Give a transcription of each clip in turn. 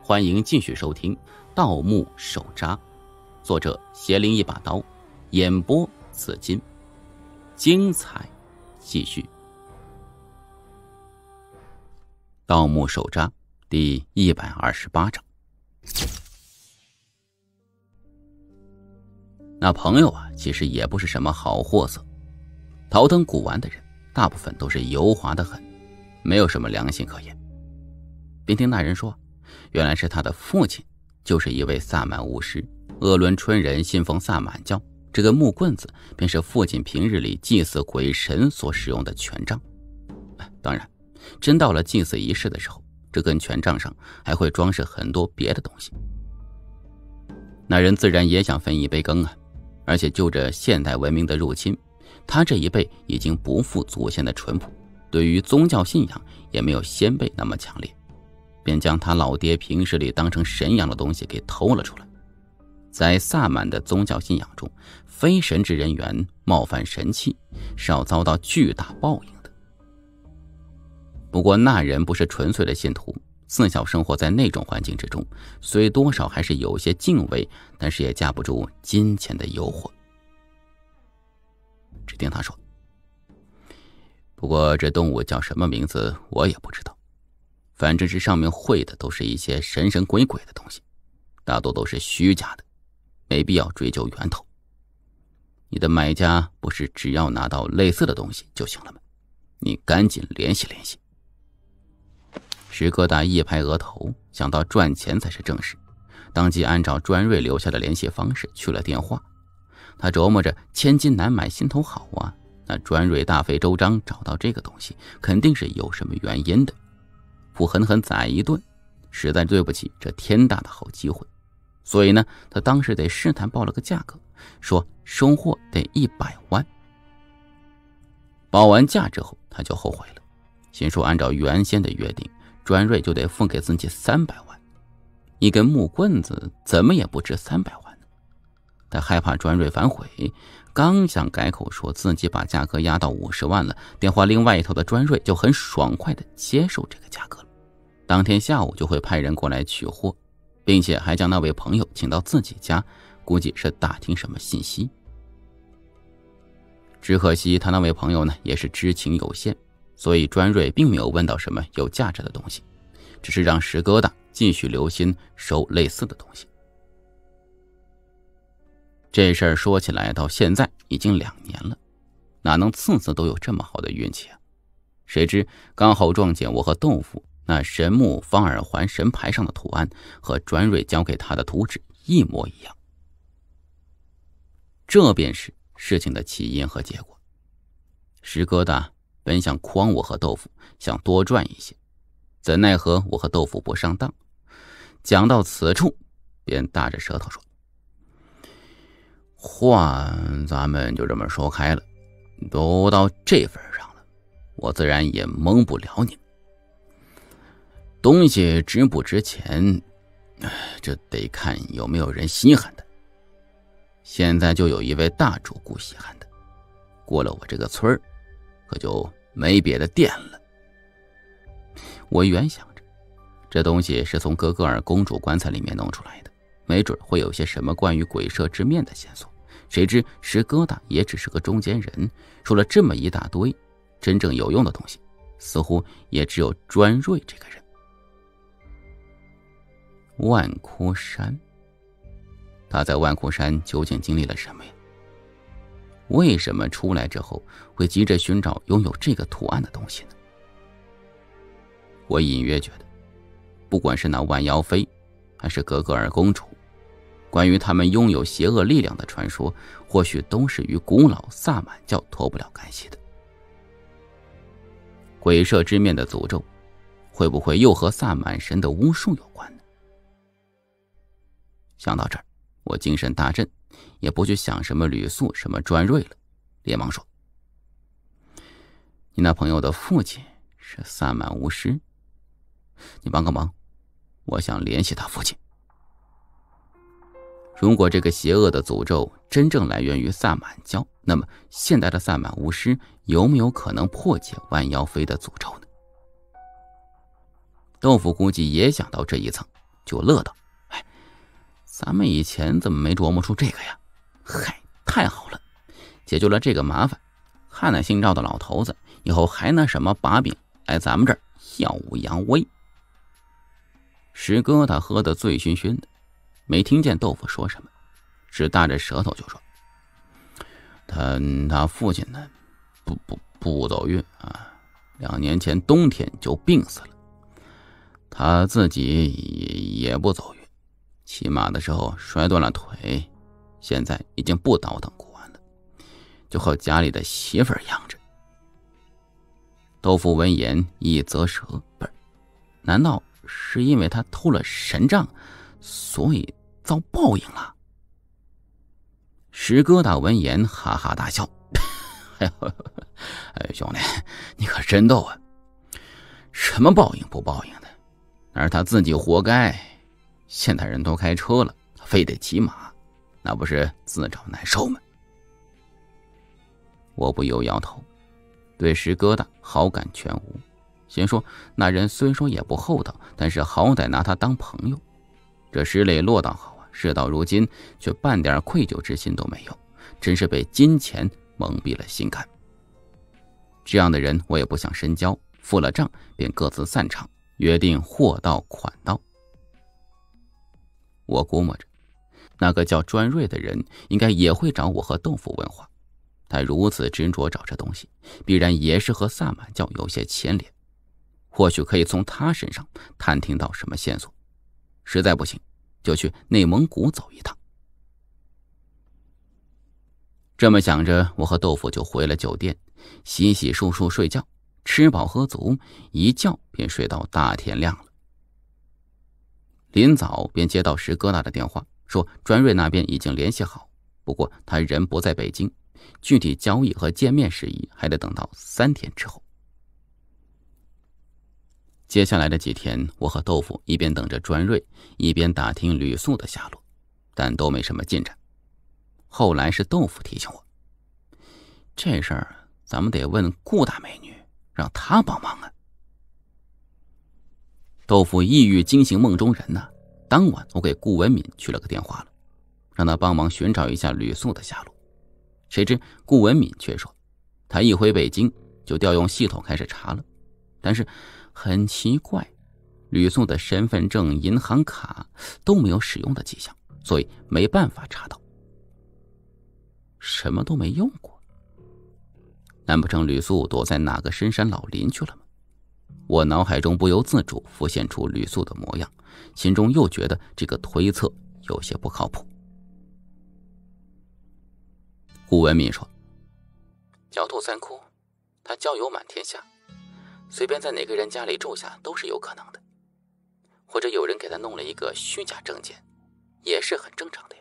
欢迎继续收听《盗墓手札》，作者邪灵一把刀，演播紫金，精彩继续。《盗墓手札》第128章。那朋友啊，其实也不是什么好货色。陶登古玩的人，大部分都是油滑的很，没有什么良心可言。便听那人说，原来是他的父亲，就是一位萨满巫师，鄂伦春人，信奉萨满教。这个木棍子便是父亲平日里祭祀鬼神所使用的权杖。当然，真到了祭祀仪式的时候，这根权杖上还会装饰很多别的东西。那人自然也想分一杯羹啊，而且就着现代文明的入侵，他这一辈已经不复祖先的淳朴，对于宗教信仰也没有先辈那么强烈，便将他老爹平时里当成神一样的东西给偷了出来。在萨满的宗教信仰中，非神职人员冒犯神器是要遭到巨大报应的。不过那人不是纯粹的信徒，自小生活在那种环境之中，虽多少还是有些敬畏，但是也架不住金钱的诱惑。只听他说，不过这动物叫什么名字我也不知道，反正是上面绘的都是一些神神鬼鬼的东西，大多都是虚假的，没必要追究源头。你的买家不是只要拿到类似的东西就行了吗？你赶紧联系联系。石疙瘩一拍额头，想到赚钱才是正事，当即按照专瑞留下的联系方式去了电话。他琢磨着千金难买心头好啊，那专瑞大费周章找到这个东西，肯定是有什么原因的，不狠狠宰一顿，实在对不起这天大的好机会。所以呢，他当时得试探报了个价格，说收货得100万。报完价之后，他就后悔了，心说按照原先的约定，专瑞就得付给自己300万，一根木棍子怎么也不值300万呢。他害怕专瑞反悔，刚想改口说自己把价格压到50万了，电话另外一头的专瑞就很爽快地接受这个价格了，当天下午就会派人过来取货，并且还将那位朋友请到自己家，估计是打听什么信息。只可惜他那位朋友呢，也是知情有限，所以专瑞并没有问到什么有价值的东西，只是让石疙瘩继续留心收类似的东西。这事儿说起来到现在已经2年了，哪能次次都有这么好的运气啊？谁知刚好撞见我和豆腐那神木方耳环神牌上的图案和专瑞交给他的图纸一模一样。这便是事情的起因和结果。石疙瘩本想诓我和豆腐，想多赚一些，怎奈何我和豆腐不上当。讲到此处，便大着舌头说，话咱们就这么说开了，都到这份上了，我自然也蒙不了你。东西值不值钱，这得看有没有人稀罕的。现在就有一位大主顾稀罕的，过了我这个村儿，可就没别的店了。我原想着，这东西是从格格尔公主棺材里面弄出来的，没准会有些什么关于鬼社之面的线索。谁知石疙瘩也只是个中间人，说了这么一大堆，真正有用的东西，似乎也只有专瑞这个人。万枯山，他在万枯山究竟经历了什么呀？为什么出来之后会急着寻找拥有这个图案的东西呢？我隐约觉得，不管是那万妖妃还是格格尔公主，关于他们拥有邪恶力量的传说，或许都是与古老萨满教脱不了干系的。鬼社之面的诅咒，会不会又和萨满神的巫术有关呢？想到这儿，我精神大振，也不去想什么吕素什么专瑞了，连忙说，你那朋友的父亲是萨满巫师，你帮个忙，我想联系他父亲。如果这个邪恶的诅咒真正来源于萨满教，那么现代的萨满巫师有没有可能破解万妖妃的诅咒呢？豆腐估计也想到这一层， 就乐道：“哎，咱们以前怎么没琢磨出这个呀？嗨，太好了，解决了这个麻烦。看那姓赵的老头子以后还拿什么把柄来咱们这儿耀武扬威？”石疙瘩喝得醉醺醺的，没听见豆腐说什么，只搭着舌头就说：“他父亲呢，不走运啊，2年前冬天就病死了。他自己也不走运，骑马的时候摔断了腿，现在已经不倒腾古玩了，就和家里的媳妇儿养着。”豆腐闻言一啧舌，不是，难道是因为他偷了神杖，所以遭报应了？石疙瘩闻言哈哈大笑：“哎，兄弟，你可真逗啊！什么报应不报应的，那是他自己活该。现代人都开车了，非得骑马，那不是自找难受吗？”我不由摇头，对石疙瘩好感全无。先说那人虽说也不厚道，但是好歹拿他当朋友。这石磊落倒好啊，事到如今却半点愧疚之心都没有，真是被金钱蒙蔽了心肝。这样的人我也不想深交，付了账便各自散场，约定货到款到。我估摸着那个叫专瑞的人应该也会找我和豆腐问话，他如此执着找这东西，必然也是和萨满教有些牵连，或许可以从他身上探听到什么线索，实在不行就去内蒙古走一趟。这么想着，我和豆腐就回了酒店，洗洗漱漱睡觉，吃饱喝足，一觉便睡到大天亮了。临早便接到石疙瘩的电话，说专瑞那边已经联系好，不过他人不在北京，具体交易和见面事宜还得等到3天之后。接下来的几天，我和豆腐一边等着专瑞，一边打听吕素的下落，但都没什么进展。后来是豆腐提醒我，这事儿咱们得问顾大美女，让她帮忙啊。豆腐一语惊醒梦中人呐，当晚我给顾文敏去了个电话了，让他帮忙寻找一下吕素的下落。谁知顾文敏却说，他一回北京就调用系统开始查了，但是很奇怪，吕素的身份证、银行卡都没有使用的迹象，所以没办法查到。什么都没用过，难不成吕素躲在哪个深山老林去了吗？我脑海中不由自主浮现出吕素的模样，心中又觉得这个推测有些不靠谱。顾文敏说，狡兔三窟，他交友满天下，随便在哪个人家里住下都是有可能的，或者有人给他弄了一个虚假证件，也是很正常的呀。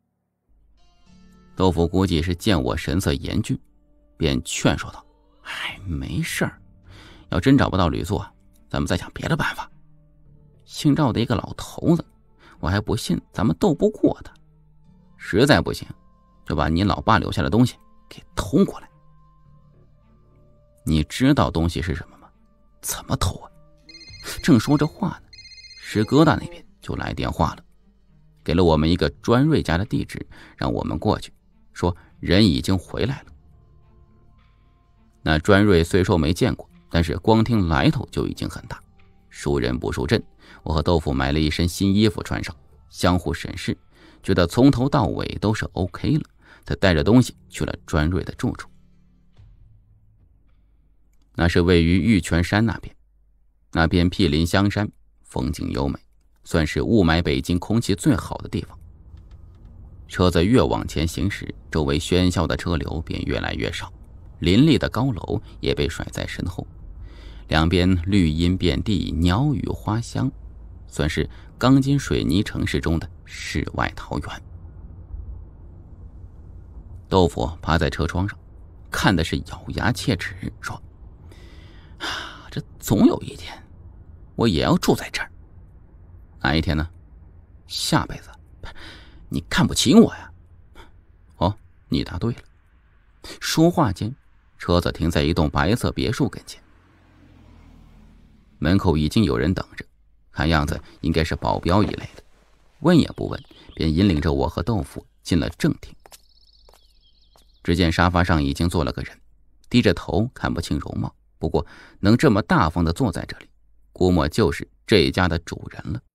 豆腐估计是见我神色严峻，便劝说道，哎，没事儿，要真找不到吕素啊，咱们再想别的办法。姓赵的一个老头子，我还不信咱们斗不过他，实在不行就把你老爸留下的东西给偷过来。你知道东西是什么吗？怎么偷啊？正说着话呢，石疙瘩那边就来电话了，给了我们一个专瑞家的地址，让我们过去，说人已经回来了。那专瑞虽说没见过，但是光听来头就已经很大，输人不输阵。我和豆腐买了一身新衣服穿上，相互审视，觉得从头到尾都是 OK 了，才带着东西去了专瑞的住处。那是位于玉泉山那边毗邻香山，风景优美，算是雾霾北京空气最好的地方。车子越往前行驶，周围喧嚣的车流便越来越少，林立的高楼也被甩在身后，两边绿荫遍地，鸟语花香，算是钢筋水泥城市中的世外桃源。豆腐趴在车窗上，看的是咬牙切齿，说，这总有一天我也要住在这儿。哪一天呢？下辈子。你看不起我呀？哦，你答对了。说话间，车子停在一栋白色别墅跟前，门口已经有人等着， 看样子应该是保镖一类的。问也不问，便引领着我和豆腐进了正厅。只见沙发上已经坐了个人，低着头，看不清容貌，不过能这么大方地坐在这里，估摸就是这家的主人了。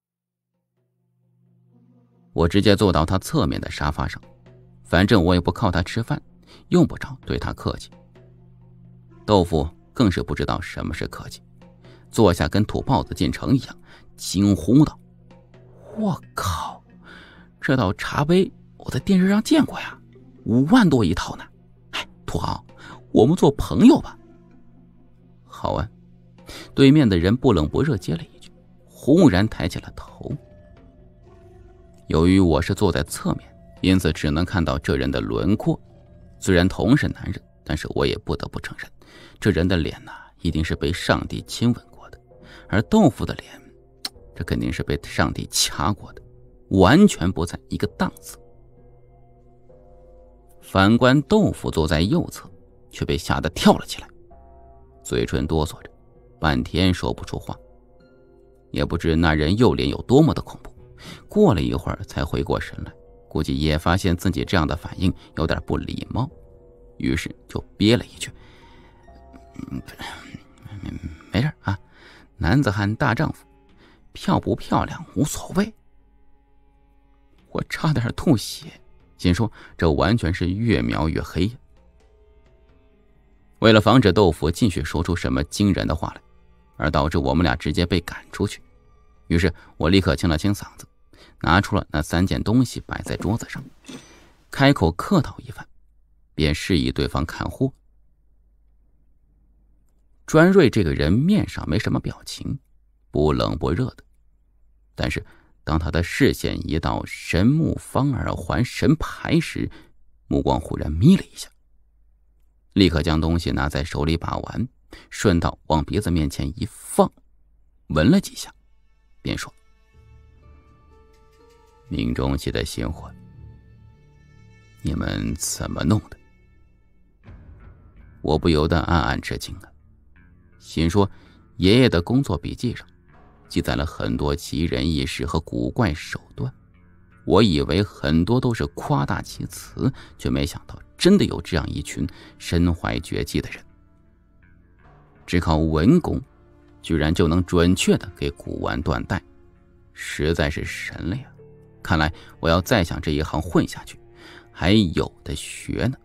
我直接坐到他侧面的沙发上，反正我也不靠他吃饭，用不着对他客气。豆腐更是不知道什么是客气，坐下跟土包子进城一样，惊呼道：我靠，这套茶杯我在电视上见过呀，5万多一套呢。哎，土豪，我们做朋友吧。好啊，对面的人不冷不热接了一句，忽然抬起了头。由于我是坐在侧面，因此只能看到这人的轮廓。虽然同是男人，但是我也不得不承认，这人的脸一定是被上帝亲吻过的，而豆腐的脸，这肯定是被上帝掐过的，完全不在一个档次。反观豆腐坐在右侧，却被吓得跳了起来，嘴唇哆嗦着，半天说不出话。也不知那人右脸有多么的恐怖，过了一会儿才回过神来，估计也发现自己这样的反应有点不礼貌，于是就憋了一句：没事啊，男子汉大丈夫，漂不漂亮无所谓。我差点吐血，心说这完全是越描越黑呀。为了防止豆腐继续说出什么惊人的话来，而导致我们俩直接被赶出去，于是我立刻清了清嗓子，拿出了那3件东西摆在桌子上，开口客套一番，便示意对方看货。专瑞这个人面上没什么表情，不冷不热的，但是当他的视线移到神木方耳环神牌时，目光忽然眯了一下，立刻将东西拿在手里把玩，顺道往鼻子面前一放，闻了几下，便说：命中系的新婚，你们怎么弄的？我不由得暗暗吃惊啊，心说爷爷的工作笔记上记载了很多奇人异事和古怪手段，我以为很多都是夸大其词，却没想到真的有这样一群身怀绝技的人，只靠文功居然就能准确的给古玩断代，实在是神了呀！看来我要再想这一行混下去，还有的学呢。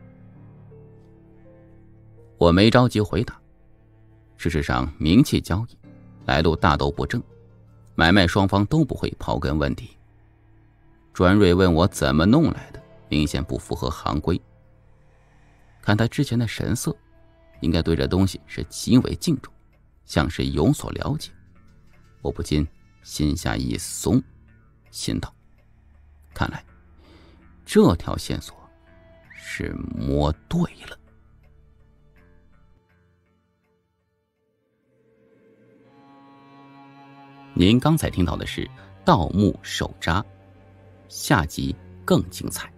我没着急回答，事实上名气交易来路大都不正，买卖双方都不会刨根问底。专瑞问我怎么弄来的，明显不符合行规。看他之前的神色，应该对这东西是极为敬重，像是有所了解。我不禁心下一松，心道：看来这条线索是摸对了。您刚才听到的是《盗墓手札》，下集更精彩。